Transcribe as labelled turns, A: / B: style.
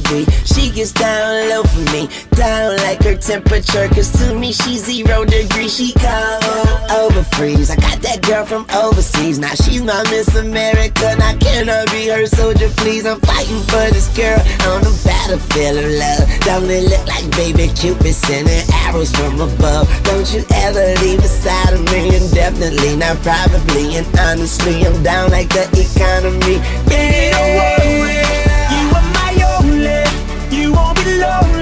A: sweet. She gets down low for me, down like her temperature, cause to me she's 0 degrees. She cold, over freeze. I got that girl from overseas, now she's my Miss America. Now can I be her soldier, please? I'm fighting for this girl on the battlefield of love. Don't it look like baby Cupid sending arrows from above? Don't you ever leave beside of me, indefinitely, not probably. And honestly, I'm down like the economy. Yeah,
B: you are my only, you won't be lonely.